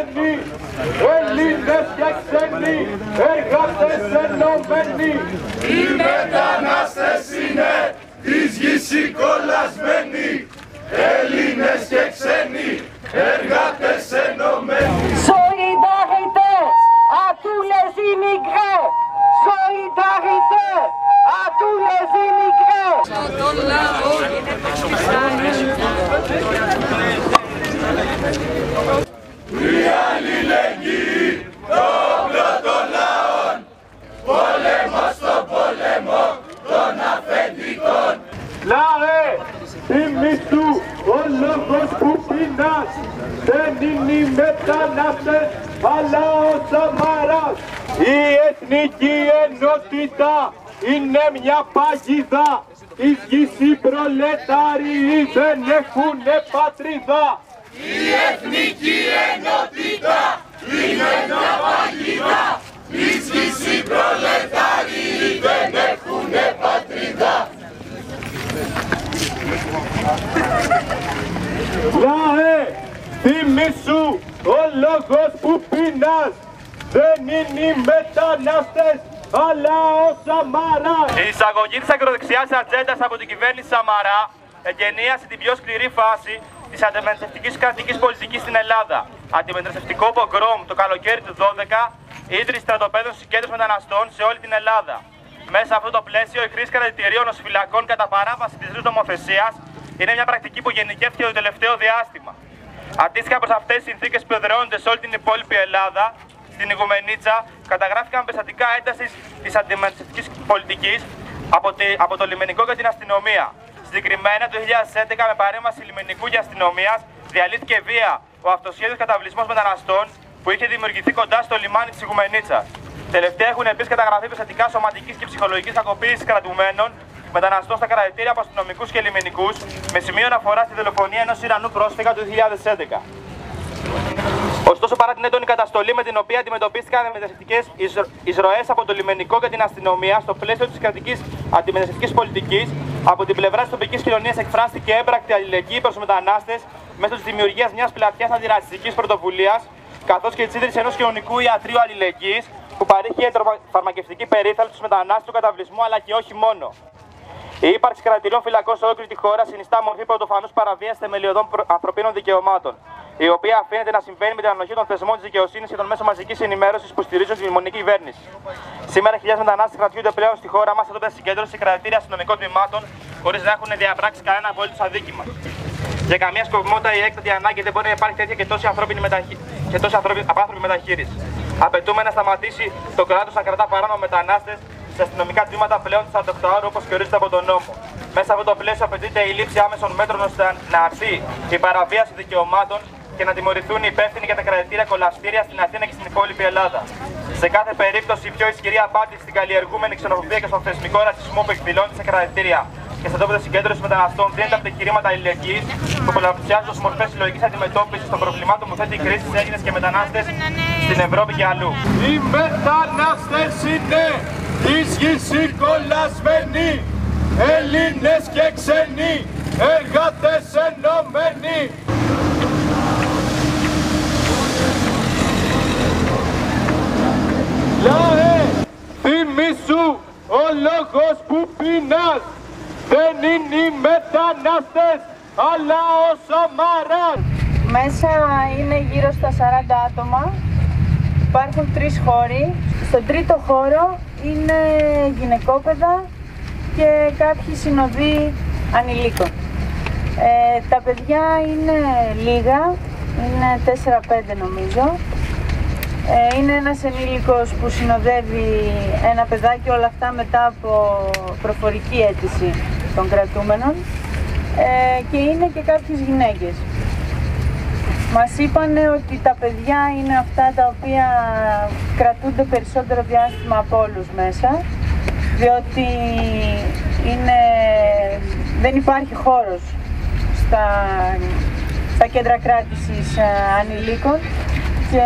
ενωμένοι, Έλληνες και ξένοι, εργάτες ενωμένοι. Οι μετανάστες είναι της γης οι κολλασμένοι, Έλληνες και ξένοι, εργάτες ενωμένοι. Solidarité à tous les immigrés! Solidarité à tous les immigrés! Η αλληλεγγύη των πρώτων λαών, πόλεμο στον πόλεμο των αφεντικών. Λαέ, θυμήσου, ο λόγος που πεινάς δεν είναι οι μετανάστες, αλλά ο Σαμαράς. Η εθνική ενότητα είναι μια παγίδα, της γης οι προλετάριοι δεν έχουνε πατρίδα. Η εθνική ενότητα είναι μια παγίδα, της γης οι προλετάριοι δεν έχουνε πατρίδα. Λαέ, θυμήσου, ο λόγος που πεινάς δεν είναι οι μετανάστες, αλλά ο Σαμαράς. Η εισαγωγή της ακροδεξιάς ατζέντας από την κυβέρνηση Σαμαρά εγκαινίασε την πιο σκληρή φάση της αντιμεταναστευτικής κρατικής πολιτικής στην Ελλάδα. Αντιμεταναστευτικό πογκρόμ το καλοκαίρι του 12, ίδρυση στρατοπέδων συγκέντρωσης μεταναστών σε όλη την Ελλάδα. Μέσα σε αυτό το πλαίσιο, η χρήση κρατητηρίων νοσοφυλακών κατά παράβαση της νέας νομοθεσίας είναι μια πρακτική που γενικεύτηκε το τελευταίο διάστημα. Αντίστοιχα προς αυτές τις συνθήκες που εδραιώνονται σε όλη την υπόλοιπη Ελλάδα, στην Ιγουμενίτσα καταγράφηκαν περιστατικά έντασης της αντιμεταναστευτικής πολιτικής από το λιμενικό και την αστυνομία. Συγκεκριμένα το 2011, με παρέμβαση λιμενικού και αστυνομίας, διαλύθηκε βία ο αυτοσχέδιος καταβλισμός μεταναστών που είχε δημιουργηθεί κοντά στο λιμάνι της Ιγουμενίτσας. Τελευταία έχουν επίσης καταγραφεί περιστατικά σωματικής και ψυχολογικής κακοποίησης κρατουμένων μεταναστών στα κρατητήρια από αστυνομικούς και λιμενικούς, με σημείο αναφορά στη δολοφονία ενός Ιρανού πρόσφυγα του 2011. Ωστόσο, παρά την έντονη καταστολή με την οποία αντιμετωπίστηκαν μεταναστευτικές εισρωές από το λιμενικό και την αστυνομία στο πλαίσιο της κρατικής αντιμεταναστευτικής πολιτικής, από την πλευρά της τοπικής κοινωνίας εκφράστηκε έμπρακτη αλληλεγγύη προς τους μετανάστες μέσω της δημιουργίας μιας πλατιάς αντιρατσιστικής πρωτοβουλίας, καθώς και της ίδρυσης ενός κοινωνικού ιατρείου αλληλεγγύης που παρήχε φαρμακευτική περίθαλψη στους μετανάστες του καταβλισμού, αλλά και όχι μόνο. Η ύπαρξη κρατητηρίων φυλακών σε ολόκληρη τη χώρα συνιστά μορφή πρωτοφανούς παραβίασης θεμελιωδών ανθρωπίνων δικαιωμάτων, η οποία αφήνεται να συμβαίνει με την ανοχή των θεσμών της δικαιοσύνης και των μέσων μαζικής ενημέρωσης που στηρίζουν τη μνημονική κυβέρνηση. Σήμερα, χιλιάδες μετανάστες κρατιούνται πλέον στη χώρα μας εδώ συγκέντρωση σε κρατητήρια αστυνομικών τμήματων, χωρίς να έχουν διαπράξει κανένα απολύτως αδίκημα. Για καμία σκοπιμότητα ή έκτατη ανάγκη δεν μπορεί να υπάρχει τέτοια και τόση απάνθρωπη μεταχείριση. Απαιτούμε να σταματήσει το κράτος να κρατά παράνομα μετανάστες σε αστυνομικά τμήματα πλέον του 48 ώρου όπως και ορίζεται από τον νόμο. Μέσα σε αυτό το πλαίσιο απαιτείται η λήψη άμεσων μέτρων ώστε να αρθεί η παραβίαση δικαιωμάτων και να τιμωρηθούν οι υπεύθυνοι για τα κρατητήρια κολαστήρια στην Αθήνα και στην υπόλοιπη Ελλάδα. Σε κάθε περίπτωση, η πιο ισχυρή απάντηση στην καλλιεργούμενη ξενοφοβία και στον θεσμικό ρατσισμό που εκδηλώνεται σε κρατητήρια και στα τόπια συγκέντρωση μεταναστών δίνεται από τα εγχειρήματα αλληλεγγύης που πολλαπλασιάζουν ως μορφές συλλογικής αντιμετώπισης των προβλημάτων που θέτει η κρίση στις Έλληνες και μετανάστες στην Ευρώπη και αλλού. Οι μετανάστες είναι της γης οι κολλασμένοι, Έλληνες και ξένοι, εργάτες ενωμένοι. Λαέ, θυμήσου, ο λόγος που πεινάς δεν είναι οι μετανάστες, αλλά ο Σαμαράς. Μέσα είναι γύρω στα 40 άτομα. Υπάρχουν 3 χώροι. Στον τρίτο χώρο είναι γυναικόπαιδα και κάποιοι συνοδοί ανηλίκων. Τα παιδιά είναι λίγα, είναι 4-5 νομίζω. Είναι ένας ενήλικος που συνοδεύει ένα παιδάκι, όλα αυτά μετά από προφορική αίτηση των κρατούμενων, και είναι και κάποιες γυναίκες. Μας είπανε ότι τα παιδιά είναι αυτά τα οποία κρατούνται περισσότερο διάστημα από όλους μέσα, διότι δεν υπάρχει χώρος στα κέντρα κράτησης ανηλίκων και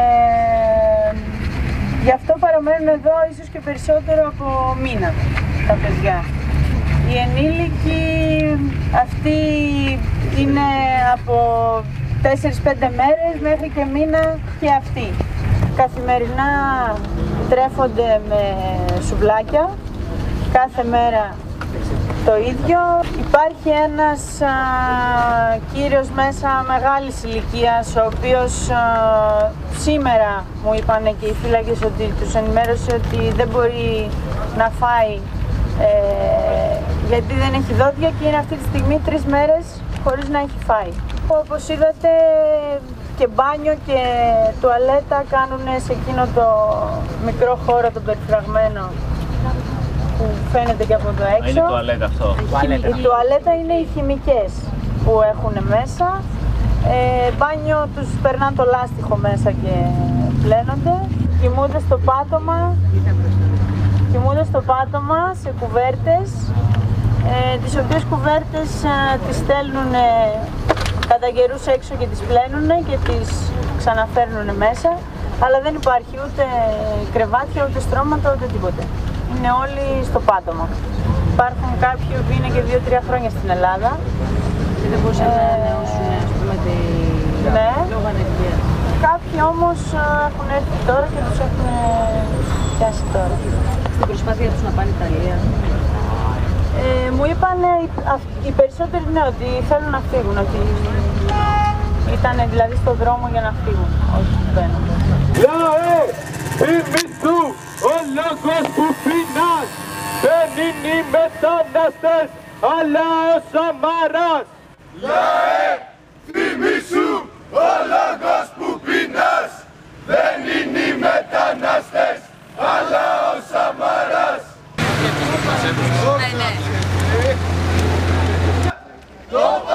γι' αυτό παραμένουν εδώ ίσως και περισσότερο από μήνα τα παιδιά. Οι ενήλικοι αυτοί είναι από 4-5 μέρες μέχρι και μήνα και αυτοί. Καθημερινά τρέφονται με σουβλάκια, κάθε μέρα το ίδιο. Υπάρχει ένας κύριος μέσα μεγάλης ηλικίας, ο οποίος σήμερα μου είπανε και οι φύλακες ότι τους ενημέρωσε ότι δεν μπορεί να φάει γιατί δεν έχει δόντια και είναι αυτή τη στιγμή 3 μέρες χωρίς να έχει φάει. Όπως είδατε και μπάνιο και τουαλέτα κάνουν σε εκείνο το μικρό χώρο το περιφραγμένο που φαίνεται και από το έξω. Είναι τουαλέτα αυτό. Η τουαλέτα είναι οι χημικές που έχουν μέσα. Μπάνιο τους περνάνε το λάστιχο μέσα και πλένονται. Κοιμούνται στο πάτωμα σε κουβέρτες, τις οποίες κουβέρτες τις στέλνουν κατά καιρούς έξω και τις πλένουν και τις ξαναφέρνουν μέσα. Αλλά δεν υπάρχει ούτε κρεβάτια, ούτε στρώματα, ούτε τίποτε. Είναι όλοι στο πάτωμα. Υπάρχουν κάποιοι που είναι και 2-3 χρόνια στην Ελλάδα. Και δεν μπορούσαν να ανανεώσουν, ας πούμε, ναι. λόγω ανεργίας. Κάποιοι όμως έχουν έρθει τώρα και τους έχουν πιάσει τώρα. Στην προσπάθεια τους να πάνε Ιταλία. Μου είπαν οι περισσότεροι ναι, ότι θέλουν να φύγουν, ότι ήταν δηλαδή στον δρόμο για να φύγουν, όχι μπαίνουν. Λαέ, θυμήσου, ο λόγος που πεινάς δεν είναι οι μετανάστες, αλλά ο Σαμαράς. Λαέ, θυμήσου, ο λόγος που πεινάς δεν είναι οι μετανάστες, αλλά ο Σαμαράς. Ναι, ναι.